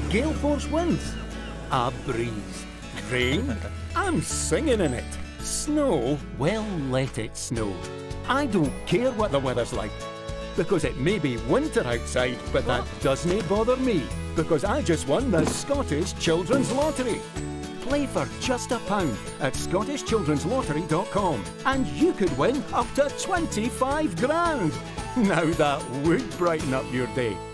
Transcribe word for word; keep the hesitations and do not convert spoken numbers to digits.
gale force winds. A breeze. Rain? I'm singing in it. Snow? Well, let it snow. I don't care what the weather's like. Because it may be winter outside, but that doesn't bother me. Because I just won the Scottish Children's Lottery. Play for just a pound at scottish children's lottery dot com and you could win up to twenty-five grand. Now that would brighten up your day.